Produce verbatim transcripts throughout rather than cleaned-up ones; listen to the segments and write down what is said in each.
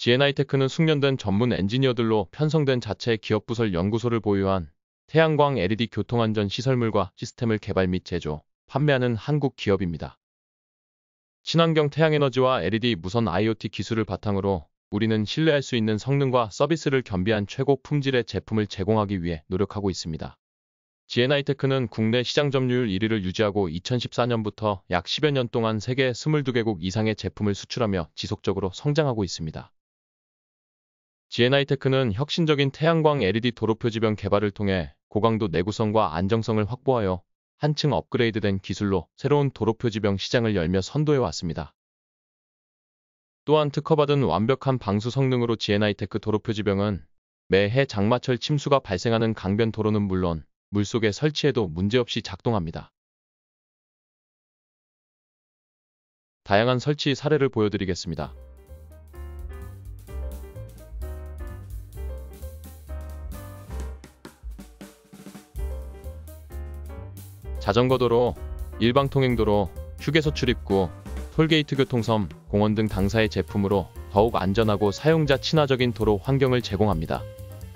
지엔아이테크는 숙련된 전문 엔지니어들로 편성된 자체 기업부설 연구소를 보유한 태양광 엘이디 교통안전 시설물과 시스템을 개발 및 제조, 판매하는 한국 기업입니다. 친환경 태양에너지와 엘이디 무선 아이오티 기술을 바탕으로 우리는 신뢰할 수 있는 성능과 서비스를 겸비한 최고 품질의 제품을 제공하기 위해 노력하고 있습니다. 지엔아이테크는 국내 시장 점유율 일 위를 유지하고 이천십사 년부터 약 십여 년 동안 세계 이십이 개국 이상의 제품을 수출하며 지속적으로 성장하고 있습니다. 지엔아이테크는 혁신적인 태양광 엘이디 도로 표지병 개발을 통해 고강도 내구성과 안정성을 확보하여 한층 업그레이드된 기술로 새로운 도로 표지병 시장을 열며 선도해 왔습니다. 또한 특허받은 완벽한 방수 성능으로 지엔아이테크 도로 표지병은 매해 장마철 침수가 발생하는 강변 도로는 물론 물속에 설치해도 문제없이 작동합니다. 다양한 설치 사례를 보여드리겠습니다. 자전거 도로, 일방 통행도로, 휴게소 출입구, 톨게이트 교통섬, 공원 등 당사의 제품으로 더욱 안전하고 사용자 친화적인 도로 환경을 제공합니다.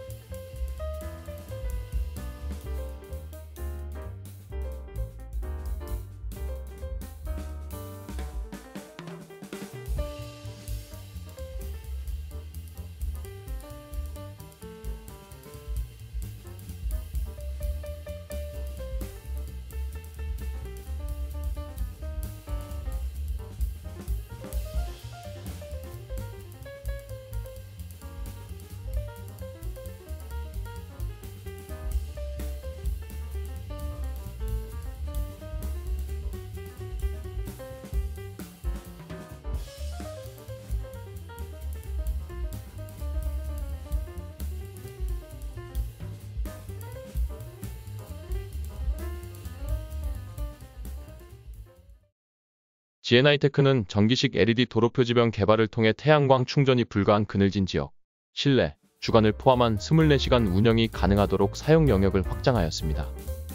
지엔아이테크는 전기식 엘이디 도로 표지병 개발을 통해 태양광 충전이 불가한 그늘진 지역, 실내, 주간을 포함한 이십사 시간 운영이 가능하도록 사용 영역을 확장하였습니다.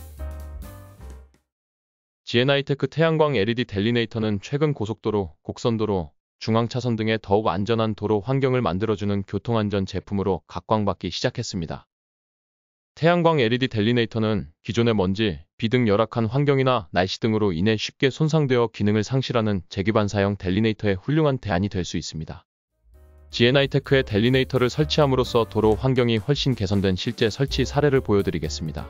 지엔아이테크 태양광 엘이디 델리네이터는 최근 고속도로, 곡선도로, 중앙차선 등의 더욱 안전한 도로 환경을 만들어주는 교통안전 제품으로 각광받기 시작했습니다. 태양광 엘이디 델리네이터는 기존의 먼지, 비 등 열악한 환경이나 날씨 등으로 인해 쉽게 손상되어 기능을 상실하는 재기반사형 델리네이터의 훌륭한 대안이 될 수 있습니다. 지엔아이테크의 델리네이터를 설치함으로써 도로 환경이 훨씬 개선된 실제 설치 사례를 보여드리겠습니다.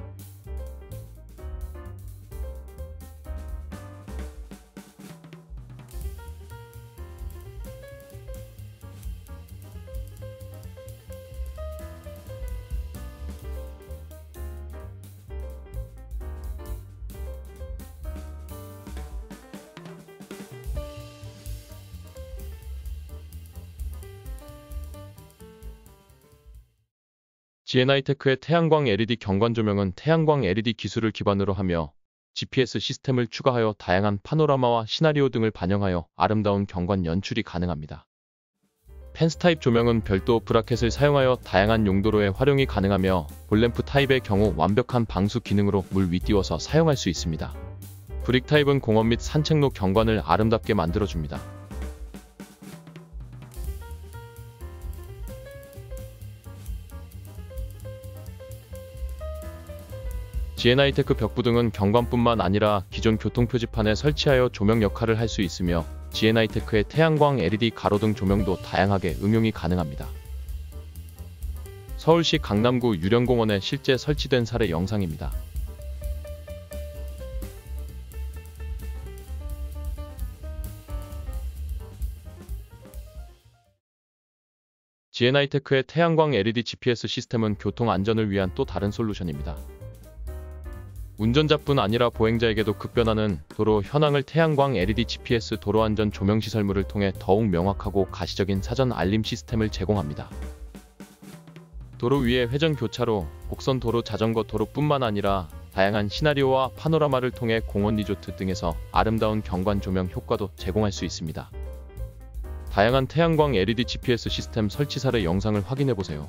지엔아이테크의 태양광 엘이디 경관 조명은 태양광 엘이디 기술을 기반으로 하며 지피에스 시스템을 추가하여 다양한 파노라마와 시나리오 등을 반영하여 아름다운 경관 연출이 가능합니다. 펜스 타입 조명은 별도 브라켓을 사용하여 다양한 용도로의 활용이 가능하며 볼램프 타입의 경우 완벽한 방수 기능으로 물 윗띄워서 사용할 수 있습니다. 브릭 타입은 공원 및 산책로 경관을 아름답게 만들어줍니다. 지엔아이테크 벽부 등은 경관뿐만 아니라 기존 교통표지판에 설치하여 조명 역할을 할 수 있으며 지엔아이테크의 태양광 엘이디 가로등 조명도 다양하게 응용이 가능합니다. 서울시 강남구 유령공원에 실제 설치된 사례 영상입니다. 지엔아이테크의 태양광 엘이디 지피에스 시스템은 교통 안전을 위한 또 다른 솔루션입니다. 운전자뿐 아니라 보행자에게도 급변하는 도로 현황을 태양광 엘이디 지피에스 도로안전 조명시설물을 통해 더욱 명확하고 가시적인 사전 알림 시스템을 제공합니다. 도로 위에 회전 교차로, 곡선 도로, 자전거 도로뿐만 아니라 다양한 시나리오와 파노라마를 통해 공원 리조트 등에서 아름다운 경관 조명 효과도 제공할 수 있습니다. 다양한 태양광 엘이디 지피에스 시스템 설치 사례 영상을 확인해보세요.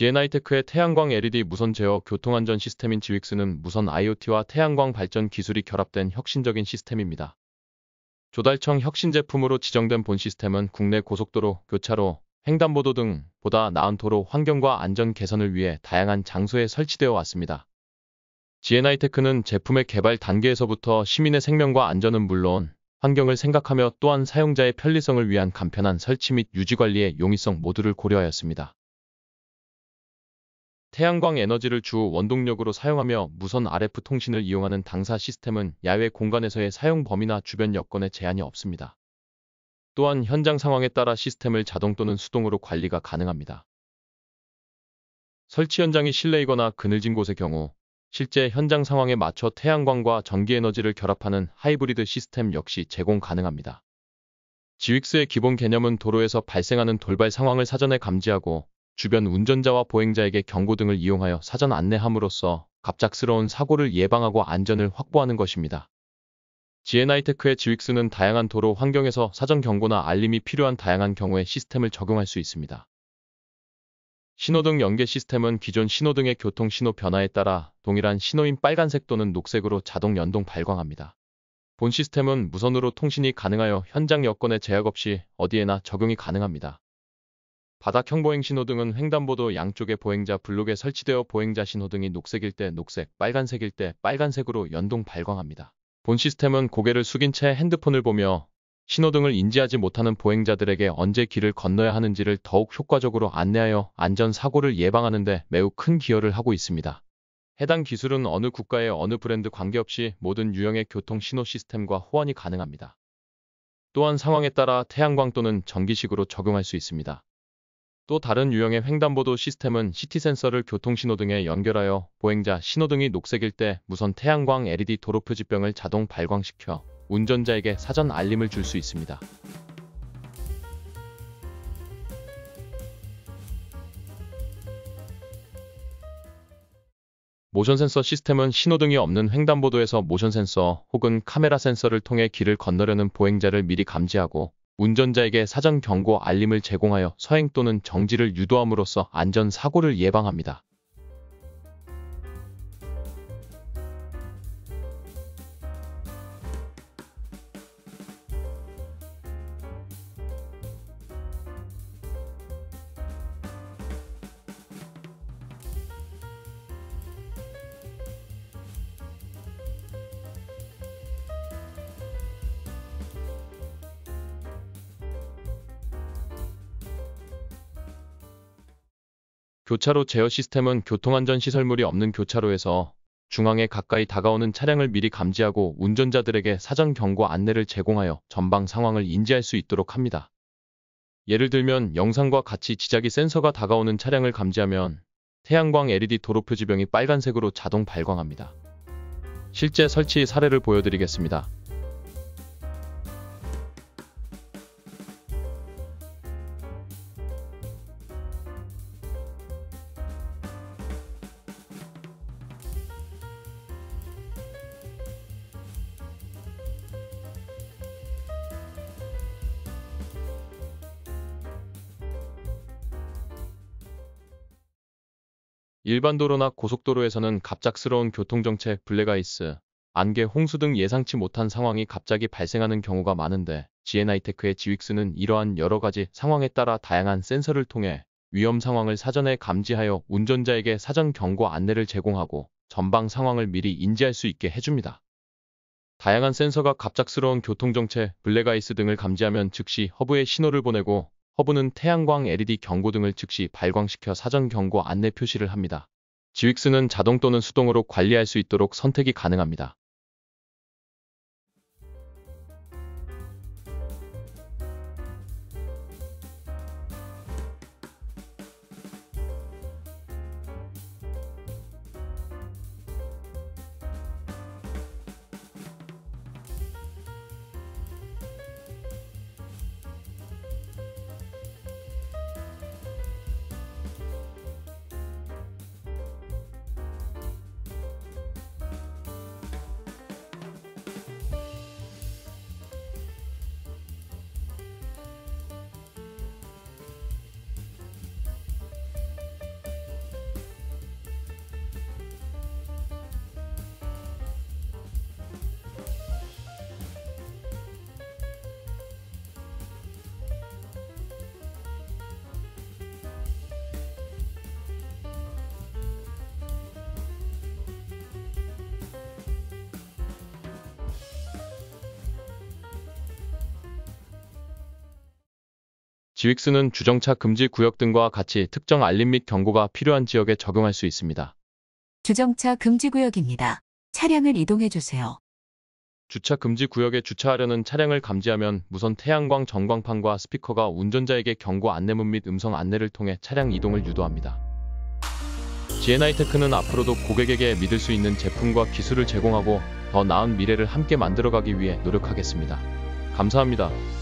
지엔아이테크의 태양광 엘이디 무선 제어 교통안전 시스템인 지윅스는 무선 아이오티와 태양광 발전 기술이 결합된 혁신적인 시스템입니다. 조달청 혁신 제품으로 지정된 본 시스템은 국내 고속도로, 교차로, 횡단보도 등 보다 나은 도로 환경과 안전 개선을 위해 다양한 장소에 설치되어 왔습니다. 지엔아이테크는 제품의 개발 단계에서부터 시민의 생명과 안전은 물론 환경을 생각하며 또한 사용자의 편리성을 위한 간편한 설치 및 유지 관리의 용이성 모두를 고려하였습니다. 태양광 에너지를 주 원동력으로 사용하며 무선 알에프 통신을 이용하는 당사 시스템은 야외 공간에서의 사용 범위나 주변 여건에 제한이 없습니다. 또한 현장 상황에 따라 시스템을 자동 또는 수동으로 관리가 가능합니다. 설치 현장이 실내이거나 그늘진 곳의 경우 실제 현장 상황에 맞춰 태양광과 전기에너지를 결합하는 하이브리드 시스템 역시 제공 가능합니다. 지윅스의 기본 개념은 도로에서 발생하는 돌발 상황을 사전에 감지하고 주변 운전자와 보행자에게 경고 등을 이용하여 사전 안내함으로써 갑작스러운 사고를 예방하고 안전을 확보하는 것입니다. 지엔아이테크의 지윅스는 다양한 도로 환경에서 사전 경고나 알림이 필요한 다양한 경우에 시스템을 적용할 수 있습니다. 신호등 연계 시스템은 기존 신호등의 교통 신호 변화에 따라 동일한 신호인 빨간색 또는 녹색으로 자동 연동 발광합니다. 본 시스템은 무선으로 통신이 가능하여 현장 여건에 제약 없이 어디에나 적용이 가능합니다. 바닥형 보행 신호등은 횡단보도 양쪽에 보행자 블록에 설치되어 보행자 신호등이 녹색일 때 녹색, 빨간색일 때 빨간색으로 연동 발광합니다. 본 시스템은 고개를 숙인 채 핸드폰을 보며 신호등을 인지하지 못하는 보행자들에게 언제 길을 건너야 하는지를 더욱 효과적으로 안내하여 안전사고를 예방하는 데 매우 큰 기여를 하고 있습니다. 해당 기술은 어느 국가의 어느 브랜드 관계없이 모든 유형의 교통 신호 시스템과 호환이 가능합니다. 또한 상황에 따라 태양광 또는 전기식으로 적용할 수 있습니다. 또 다른 유형의 횡단보도 시스템은 시티 센서를 교통신호등에 연결하여 보행자 신호등이 녹색일 때 무선 태양광 엘이디 도로표지병을 자동 발광시켜 운전자에게 사전 알림을 줄 수 있습니다. 모션 센서 시스템은 신호등이 없는 횡단보도에서 모션 센서 혹은 카메라 센서를 통해 길을 건너려는 보행자를 미리 감지하고 운전자에게 사전 경고 알림을 제공하여 서행 또는 정지를 유도함으로써 안전사고를 예방합니다. 교차로 제어 시스템은 교통안전 시설물이 없는 교차로에서 중앙에 가까이 다가오는 차량을 미리 감지하고 운전자들에게 사전 경고 안내를 제공하여 전방 상황을 인지할 수 있도록 합니다. 예를 들면 영상과 같이 지자기 센서가 다가오는 차량을 감지하면 태양광 엘이디 도로표지병이 빨간색으로 자동 발광합니다. 실제 설치 사례를 보여드리겠습니다. 일반 도로나 고속도로에서는 갑작스러운 교통정체, 블랙아이스, 안개, 홍수 등 예상치 못한 상황이 갑자기 발생하는 경우가 많은데 지엔아이테크의 지윅스는 이러한 여러 가지 상황에 따라 다양한 센서를 통해 위험 상황을 사전에 감지하여 운전자에게 사전 경고 안내를 제공하고 전방 상황을 미리 인지할 수 있게 해줍니다. 다양한 센서가 갑작스러운 교통정체, 블랙아이스 등을 감지하면 즉시 허브에 신호를 보내고 허브는 태양광 엘이디 경고등을 즉시 발광시켜 사전 경고 안내 표시를 합니다. 지윅스는 자동 또는 수동으로 관리할 수 있도록 선택이 가능합니다. 지윅스는 주정차 금지 구역 등과 같이 특정 알림 및 경고가 필요한 지역에 적용할 수 있습니다. 주정차 금지구역입니다. 차량을 이동해주세요. 주차 금지 구역에 주차하려는 차량을 감지하면 무선 태양광 전광판과 스피커가 운전자에게 경고 안내문 및 음성 안내를 통해 차량 이동을 유도합니다. 지엔아이테크는 앞으로도 고객에게 믿을 수 있는 제품과 기술을 제공하고 더 나은 미래를 함께 만들어가기 위해 노력하겠습니다. 감사합니다.